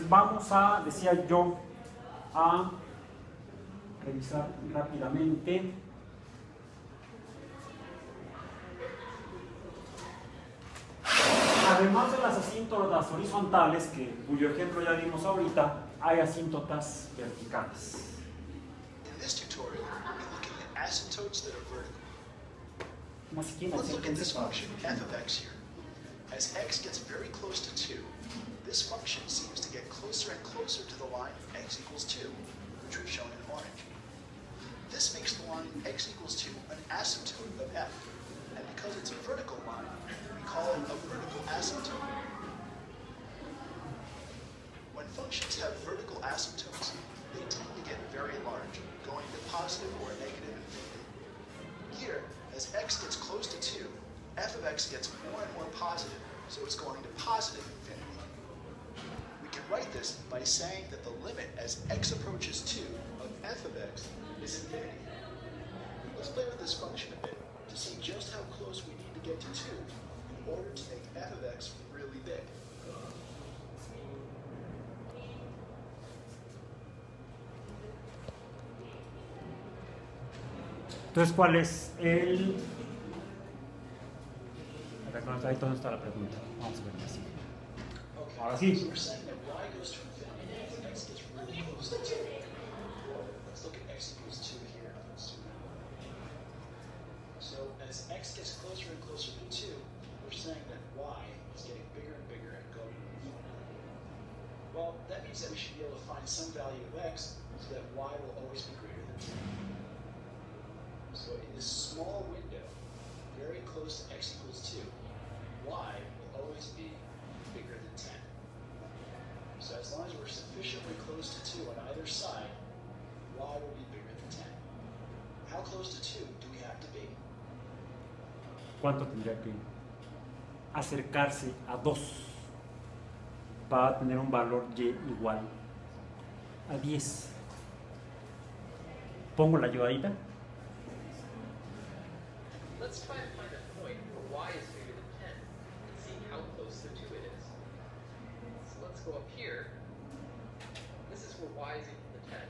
Entonces vamos a, decía yo, a revisar rápidamente. Además de las asíntotas horizontales, cuyo ejemplo ya vimos ahorita, hay asíntotas verticales. In this tutorial, we'll be looking at asymptotes that are vertical. Let's look at this function, f of x here. As x gets very close to 2, this function seems to get closer and closer to the line x equals 2, which we've shown in orange. This makes the line x equals 2 an asymptote of f, and because it's a vertical line, we call it a vertical asymptote. When functions have vertical asymptotes, they tend to get very large, going to positive or negative infinity. Here, as x gets close to 2, f of x gets more and more positive, so it's going to positive infinity. We can write this by saying that the limit as x approaches 2 of f of x is infinity. Let's play with this function a bit to see just how close we need to get to 2 in order to make f of x really big. Entonces, ¿cuál es el...? Ahí donde está la pregunta. Vamos a ver así. Ahora sí. So we're saying that y goes to infinity as x gets really close to 2. Let's look at x equals 2 here. So as x gets closer and closer to 2, we're saying that y is getting bigger and bigger and going to infinity. Well, that means that we should be able to find some value of x so that y will always be greater than 10. So in this small window, very close to x equals 2, y will always be bigger than 10. So as long as we're sufficiently close to 2 on either side, y will be bigger than 10. How close to 2 do we have to be? ¿Cuánto tendría que acercarse a 2 para tener un valor y igual a 10? ¿Pongo la ayudadita? Let's try to find a point where y is bigger than 10 and see how close to 2 it is. So let's go up here. This is where y is equal to 10.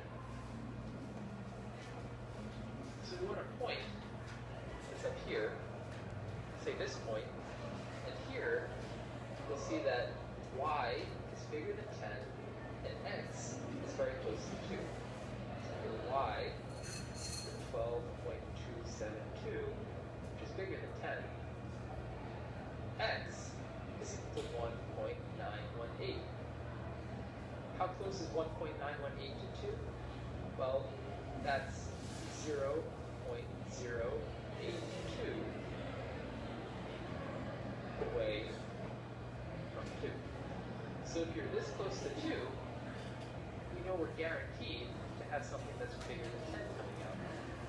So we want a point that's up here, say this point, and here we'll see that y is bigger than 10 and x is very close to 2. So y is 12.272. Bigger than 10. X is equal to 1.918. How close is 1.918 to 2? Well, that's 0.082 away from 2. So if you're this close to 2, we know we're guaranteed to have something that's bigger than 10 coming out.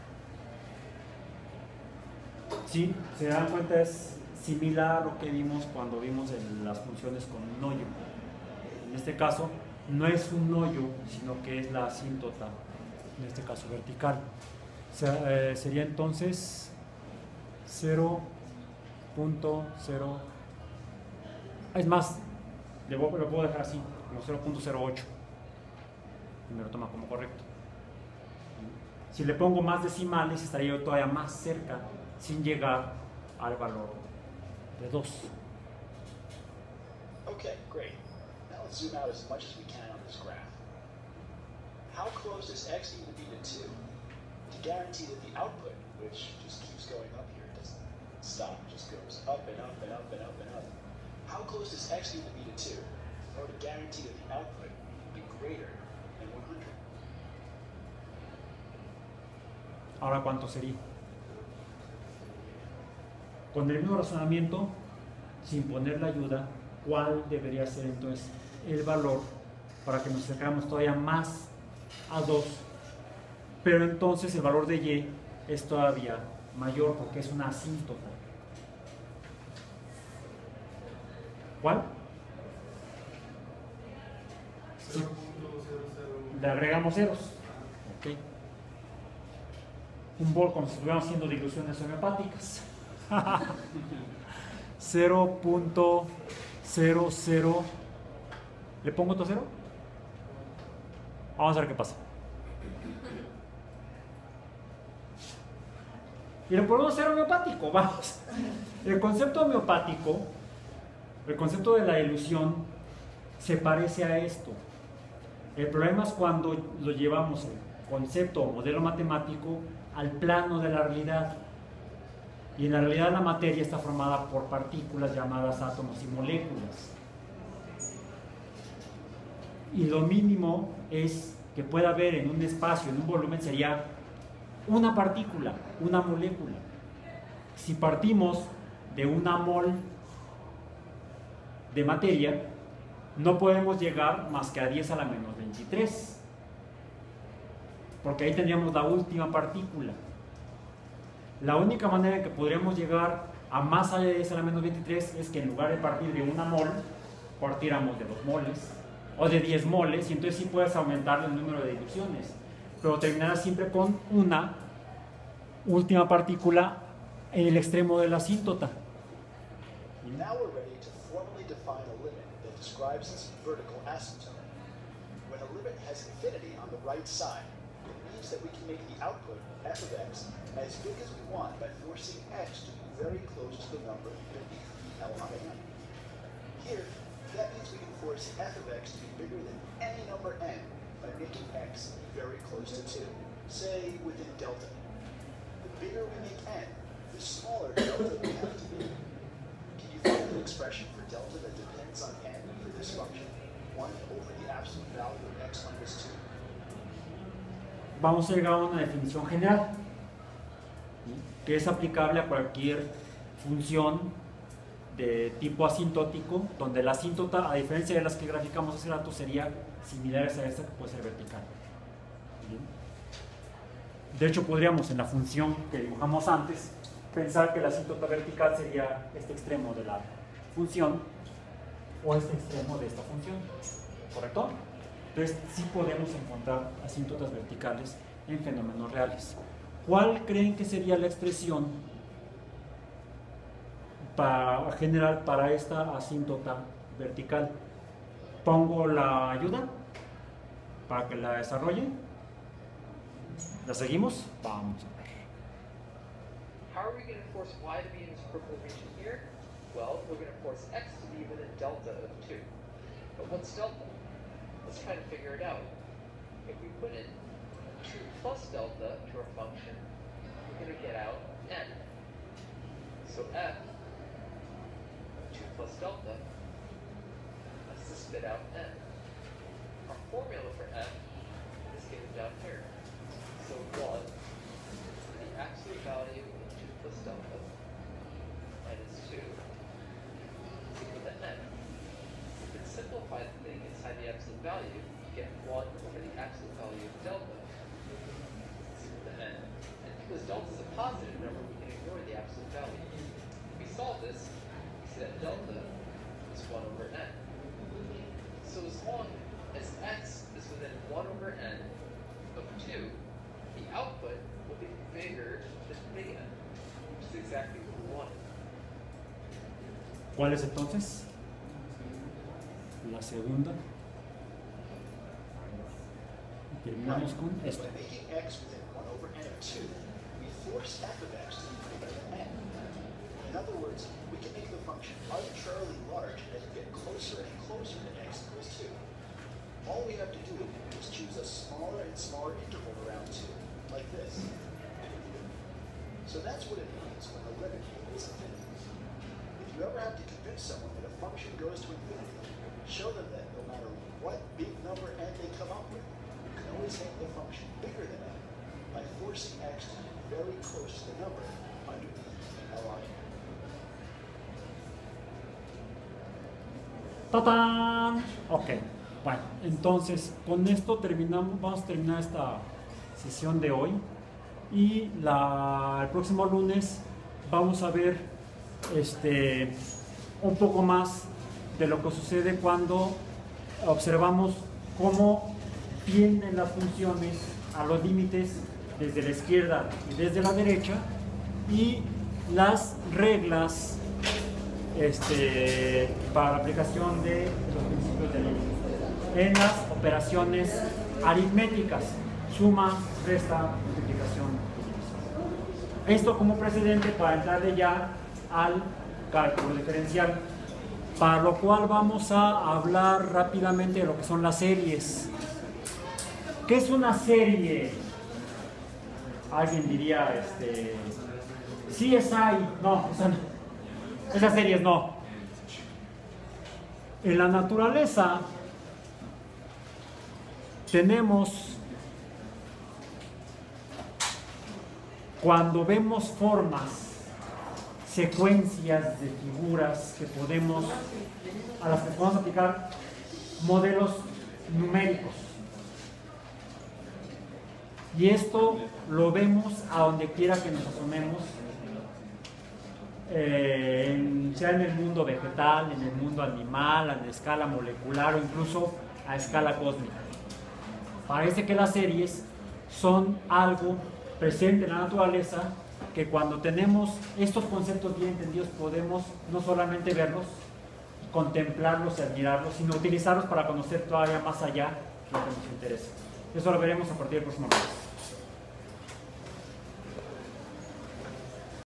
Sí, se dan cuenta, es similar a lo que vimos cuando vimos en las funciones con un hoyo. En este caso, no es un hoyo, sino que es la asíntota, en este caso vertical. O sea, sería entonces 0.0. Es más, lo puedo dejar así, como 0.08. Y me lo toma como correcto. Si le pongo más decimales, estaría yo todavía más cerca, sin llegar al valor de 2. Okay, great. Now let's zoom out as much as we can on this graph. How close does x need to be to 2 to guarantee that the output, which just keeps going up here, it doesn't stop, it just goes up and up and up and up and up. How close does x need to be to 2 in order to guarantee that the output will be greater than 100? Ahora, ¿cuánto sería? Con el mismo razonamiento, sin poner la ayuda, ¿cuál debería ser entonces el valor para que nos acercamos todavía más a 2? Pero entonces el valor de y es todavía mayor porque es una asíntota. ¿Cuál? Le agregamos ceros. Okay. Un bol como si estuviéramos haciendo diluciones homeopáticas. 0.00. ¿Le pongo otro cero? Vamos a ver qué pasa. Y lo podemos hacer homeopático, vamos. El concepto homeopático, el concepto de la ilusión, se parece a esto. El problema es cuando lo llevamos el concepto o modelo matemático al plano de la realidad. Y en la realidad la materia está formada por partículas llamadas átomos y moléculas. Y lo mínimo es que pueda haber en un espacio, en un volumen, sería una partícula, una molécula. Si partimos de una mol de materia, no podemos llegar más que a 10 a la menos 23, porque ahí tendríamos la última partícula. La única manera en que podríamos llegar a más allá de 10 a la menos 23 es que en lugar de partir de una mol, partiéramos de 2 moles o de 10 moles, y entonces sí puedes aumentar el número de diluciones, pero terminarás siempre con una última partícula en el extremo de la asíntota. Now we're ready to formally define a limit that describes this vertical asymptote. When a limit has infinity on the right side, it means that we can make the output, f of x, as big as we want by forcing x to be very close to the number beneath the L on n. Here, that means we can force f of x to be bigger than any number n by making x very close to 2, say within delta. The bigger we make n, the smaller delta we have to be. Can you find an expression for delta that depends on n for this function? 1 over the absolute value of x minus 2. Vamos a llegar a una definición general, ¿sí?, que es aplicable a cualquier función de tipo asintótico, donde la asíntota, a diferencia de las que graficamos hace rato, sería similares a esta que puede ser vertical. ¿Bien? De hecho, podríamos, en la función que dibujamos antes, pensar que la asíntota vertical sería este extremo de la función o este extremo de esta función, ¿correcto? Entonces, sí podemos encontrar asíntotas verticales en fenómenos reales. ¿Cuál creen que sería la expresión general para esta asíntota vertical? ¿Pongo la ayuda para que la desarrolle? ¿La seguimos? Vamos a ver. How are we going to force y to be in this purple region here? Well, we're going to force x to be within delta of 2. But what's delta? Let's try to figure it out. If we put in 2 plus delta to our function, we're going to get out n. So f, 2 plus delta, has to spit out n. Our formula for f is given down here. So 1, the absolute value of 2 plus delta, minus 2, is equal to n. We can simplify the thing inside the absolute value, you get 1 over the absolute value of delta, is equal to n. And because delta is a positive number, we can ignore the absolute value. If we solve this, we see that delta is 1 over n. So as long as x is within 1 over n of 2, the output will be bigger than big N, which is exactly what we wanted. ¿Cuál es entonces? La segunda. Y terminamos con esto. By making x within 1 over n of 2, we force f of x to be bigger than n. In other words, we can make the function arbitrarily large as we get closer and closer to x equals 2. All we have to do is choose a smaller and smaller interval around 2, like this. So that's what it means when the limit equals infinity. If you ever have to convince someone that a function goes to infinity, show them that no matter what big number n they come up with, you can always make the function bigger than n by forcing x to be very close to the number underneath L on n. ¡Tatán! Ok, bueno, entonces con esto terminamos, vamos a terminar esta sesión de hoy, y el próximo lunes vamos a ver un poco más de lo que sucede cuando observamos cómo tienden las funciones a los límites desde la izquierda y desde la derecha, y las reglas para la aplicación de los principios de ley en las operaciones aritméticas, suma, resta, multiplicación, división. Esto como precedente para entrarle ya al cálculo diferencial, para lo cual vamos a hablar rápidamente de lo que son las series. ¿Qué es una serie? Alguien diría, CSI, no, esas series no. En la naturaleza tenemos, cuando vemos formas, secuencias de figuras a las que podemos aplicar modelos numéricos. Y esto lo vemos a donde quiera que nos asomemos, sea en el mundo vegetal, en el mundo animal, a escala molecular o incluso a escala cósmica. Parece que las series son algo presente en la naturaleza, que cuando tenemos estos conceptos bien entendidos podemos no solamente verlos, contemplarlos y admirarlos, sino utilizarlos para conocer todavía más allá lo que nos interesa. Eso lo veremos a partir del próximo mes.